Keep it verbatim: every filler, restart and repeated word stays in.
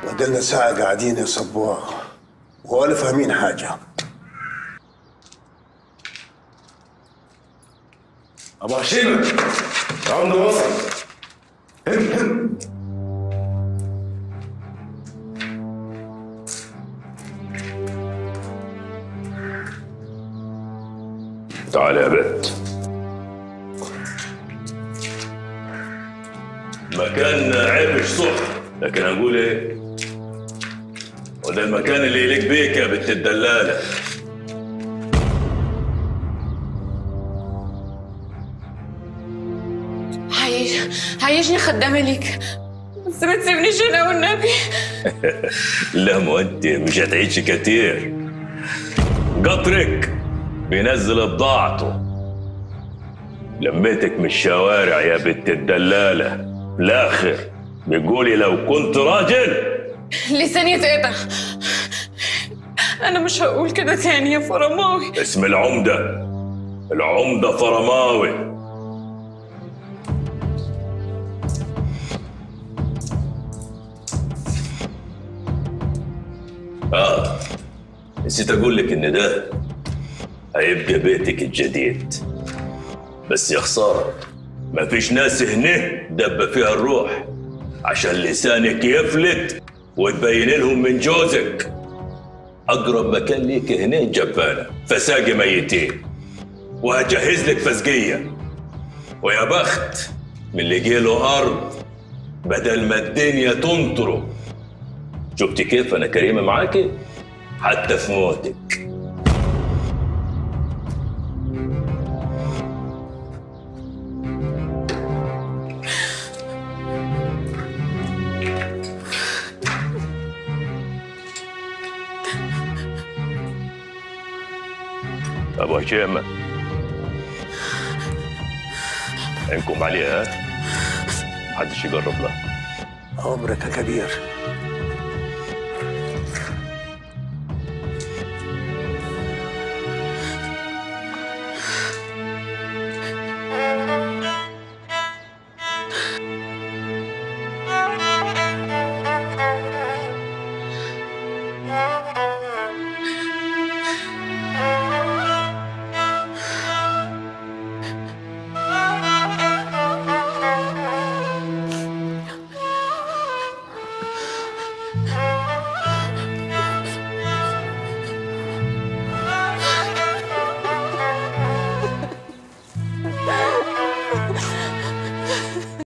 بقالنا ساعة قاعدين يا صبوح ولا فاهمين حاجة. أبو هشيمة العمدة وصل. هم هم تعال يا بنت. مكاننا عيبش صح، لكن هنقول ايه؟ وده المكان اللي يليق بيك يا بنت الدلالة. عايش عايشني خدامة ليك، بس ما تسيبنيش انا والنبي. لا ما انت مش هتعيش كتير. قطرك بينزل بضاعته. لميتك من الشوارع يا بنت الدلالة، الاخر بيقولي لو كنت راجل. لساني اتقطع. انا مش هقول كده تاني يا فرماوي. اسم العمدة العمدة فرماوي. اه نسيت اقول لك ان ده هيبقى بيتك الجديد، بس يا خساره مفيش ناس هنا دب فيها الروح عشان لسانك يفلت وتبين لهم من جوزك. اقرب مكان ليك هنا جبانه فساقي ميتين، وهجهز لك فسقيه، ويا بخت من اللي جيله ارض بدل ما الدنيا تنطره. شفتي كيف انا كريمه معاكي حتى في موتك. ابو هشام عينكم عليها، محدش يقرب لها. عمرك يا كبير.